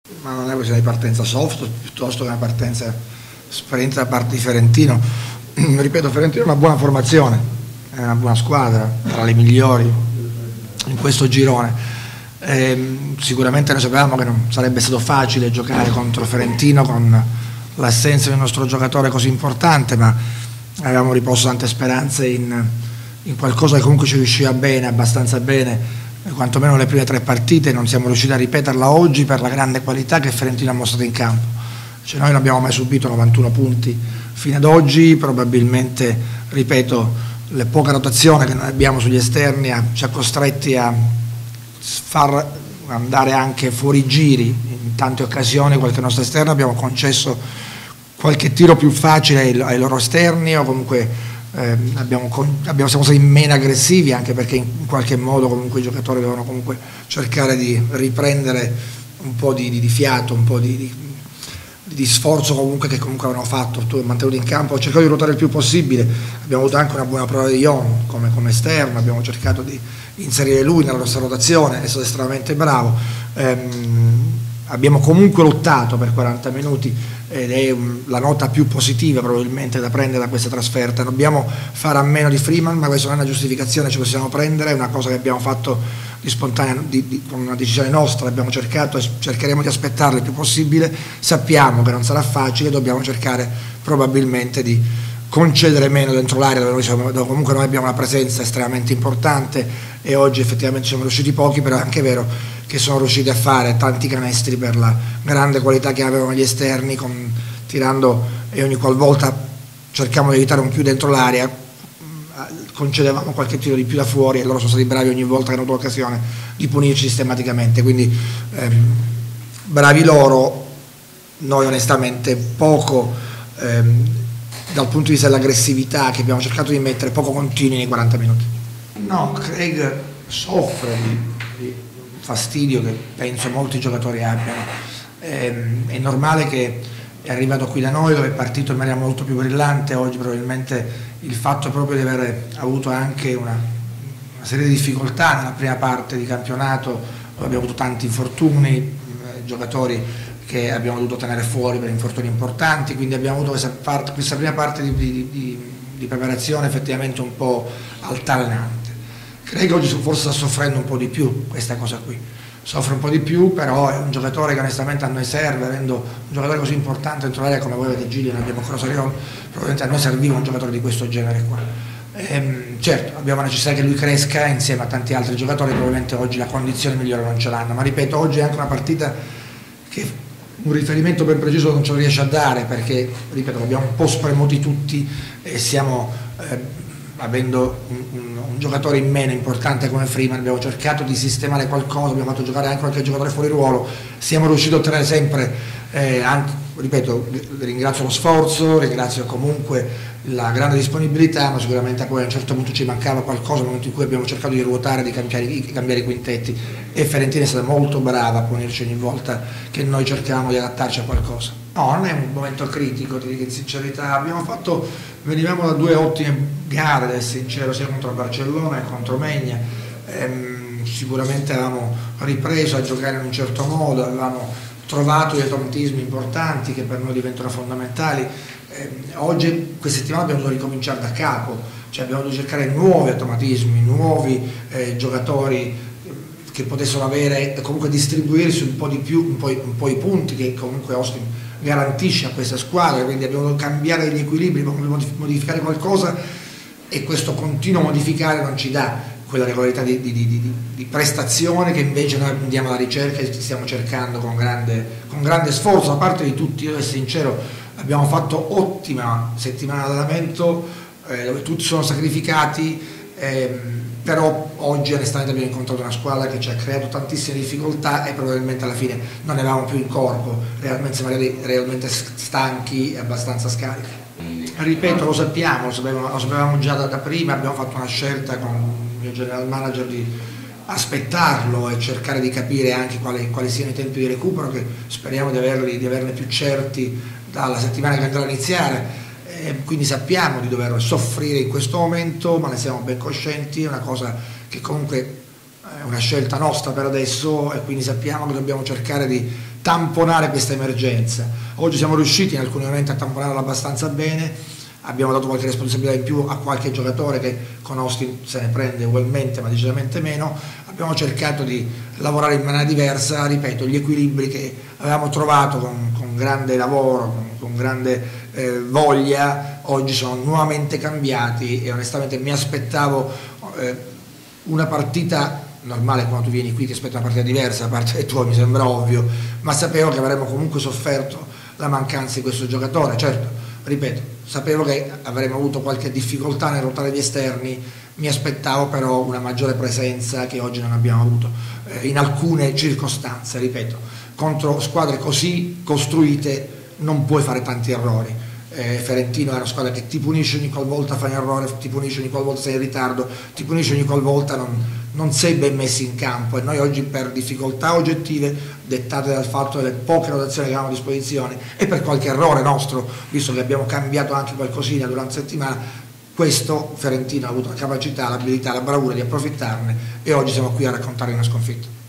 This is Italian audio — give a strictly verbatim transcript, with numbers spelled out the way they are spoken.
Ma non è questione di partenza soft, piuttosto che una partenza sprint da parte di Ferentino. Ripeto, Ferentino è una buona formazione, è una buona squadra, tra le migliori in questo girone. E sicuramente noi sapevamo che non sarebbe stato facile giocare contro Ferentino con l'assenza del nostro giocatore così importante, ma avevamo riposto tante speranze in, in qualcosa che comunque ci riusciva bene, abbastanza bene, quantomeno le prime tre partite. Non siamo riusciti a ripeterla oggi per la grande qualità che Ferentino ha mostrato in campo. Cioè, noi non abbiamo mai subito novantuno punti fino ad oggi, probabilmente, ripeto, le poche rotazioni che noi abbiamo sugli esterni ha, ci ha costretti a far andare anche fuori giri in tante occasioni qualche nostro esterno, abbiamo concesso qualche tiro più facile ai, ai loro esterni, o comunque eh, abbiamo, abbiamo, siamo stati meno aggressivi, anche perché in, in qualche modo comunque i giocatori devono comunque cercare di riprendere un po' di, di, di fiato, un po' di, di, di sforzo comunque che comunque avevano fatto, mantenuto in campo, ho cercato di ruotare il più possibile, abbiamo avuto anche una buona prova di Ion come, come esterno, abbiamo cercato di inserire lui nella nostra rotazione, è stato estremamente bravo, ehm, abbiamo comunque lottato per quaranta minuti ed è um, la nota più positiva probabilmente da prendere da questa trasferta. Dobbiamo fare a meno di Freeman, ma questa non è una giustificazione, ci possiamo prendere, è una cosa che abbiamo fatto di spontanea, di, di, con una decisione nostra, abbiamo cercato e cercheremo di aspettarlo il più possibile, sappiamo che non sarà facile, dobbiamo cercare probabilmente di concedere meno dentro l'area dove, dove comunque noi abbiamo una presenza estremamente importante, e oggi effettivamente siamo riusciti pochi, però è anche vero che sono riusciti a fare tanti canestri per la grande qualità che avevano gli esterni, con, tirando, e ogni qualvolta cercavamo di evitare un più dentro l'area concedevamo qualche tiro di più da fuori, e loro sono stati bravi ogni volta che hanno avuto l'occasione di punirci sistematicamente, quindi ehm, bravi loro, noi onestamente poco ehm, dal punto di vista dell'aggressività che abbiamo cercato di mettere, poco continui nei quaranta minuti. No, Craig soffre di, di fastidio che penso molti giocatori abbiano, ehm, è normale che è arrivato qui da noi dove è partito in maniera molto più brillante. Oggi probabilmente il fatto proprio di aver avuto anche una, una serie di difficoltà nella prima parte di campionato, dove abbiamo avuto tanti infortuni, eh, giocatori che abbiamo dovuto tenere fuori per infortuni importanti, quindi abbiamo avuto questa, parte, questa prima parte di, di, di, di preparazione effettivamente un po' altalenante. Credo che oggi forse sta soffrendo un po' di più questa cosa qui, soffre un po' di più, però è un giocatore che onestamente a noi serve, avendo un giocatore così importante dentro l'area come voi avete Gigli, non abbiamo ancora Sariol, probabilmente a noi serviva un giocatore di questo genere qua. Ehm, certo, abbiamo necessità che lui cresca insieme a tanti altri giocatori, probabilmente oggi la condizione migliore non ce l'hanno, ma ripeto, oggi è anche una partita che un riferimento ben preciso non ce lo riesce a dare, perché ripeto, l'abbiamo un po' spremuti tutti e siamo, eh, avendo un, un, un giocatore in meno importante come Freeman, abbiamo cercato di sistemare qualcosa, abbiamo fatto giocare anche qualche giocatore fuori ruolo, siamo riusciti a ottenere sempre, eh, anche, ripeto, ringrazio lo sforzo, ringrazio comunque la grande disponibilità, ma sicuramente poi a un certo punto ci mancava qualcosa nel momento in cui abbiamo cercato di ruotare, di cambiare, di cambiare i quintetti, e Fiorentina è stata molto brava a punirci ogni volta che noi cercavamo di adattarci a qualcosa. No, non è un momento critico, ti dico in sincerità, abbiamo fatto, venivamo da due ottime gare, ad essere sincero, sia contro Barcellona che contro Megna, ehm, sicuramente avevamo ripreso a giocare in un certo modo, avevamo trovato gli automatismi importanti che per noi diventano fondamentali. Eh, oggi, questa settimana abbiamo dovuto ricominciare da capo, cioè abbiamo dovuto cercare nuovi automatismi, nuovi eh, giocatori che potessero avere e comunque distribuirsi un po' di più, un po', un po' i punti che comunque Austin garantisce a questa squadra, quindi abbiamo dovuto cambiare gli equilibri, modificare qualcosa, e questo continuo modificare non ci dà quella regolarità di, di, di, di prestazione che invece noi andiamo alla ricerca e stiamo cercando con grande, con grande sforzo da parte di tutti. Io devo essere sincero, abbiamo fatto ottima settimana di allenamento, eh, dove tutti sono sacrificati, ehm, però oggi onestamente abbiamo incontrato una squadra che ci ha creato tantissime difficoltà e probabilmente alla fine non ne avevamo più in corpo, realmente, magari realmente stanchi e abbastanza scarichi. Ripeto, lo sappiamo, lo sapevamo, lo sapevamo già da, da prima, abbiamo fatto una scelta con il mio general manager di aspettarlo e cercare di capire anche quali, quali siano i tempi di recupero, che speriamo di, averli, di averne più certi dalla settimana che andrà a iniziare. E quindi sappiamo di dover soffrire in questo momento, ma ne siamo ben coscienti, è una cosa che comunque è una scelta nostra per adesso, e quindi sappiamo che dobbiamo cercare di tamponare questa emergenza. Oggi siamo riusciti in alcuni momenti a tamponarla abbastanza bene, abbiamo dato qualche responsabilità in più a qualche giocatore che con Austin se ne prende ugualmente ma decisamente meno, abbiamo cercato di lavorare in maniera diversa, ripeto, gli equilibri che avevamo trovato con, con grande lavoro, con, con grande eh, voglia, oggi sono nuovamente cambiati e onestamente mi aspettavo eh, una partita normale. Quando tu vieni qui ti aspetti una partita diversa, a parte tua mi sembra ovvio, ma sapevo che avremmo comunque sofferto la mancanza di questo giocatore. Certo, ripeto, sapevo che avremmo avuto qualche difficoltà nel ruotare gli esterni, mi aspettavo però una maggiore presenza che oggi non abbiamo avuto eh, in alcune circostanze. Ripeto, contro squadre così costruite non puoi fare tanti errori. eh, Ferentino è una squadra che ti punisce ogni qualvolta fai un errore, ti punisce ogni qualvolta sei in ritardo, ti punisce ogni qualvolta non, non sei ben messi in campo, e noi oggi per difficoltà oggettive dettate dal fatto delle poche rotazioni che avevamo a disposizione e per qualche errore nostro, visto che abbiamo cambiato anche qualcosina durante la settimana, questo Ferentino ha avuto la capacità, l'abilità, la bravura di approfittarne e oggi siamo qui a raccontare una sconfitta.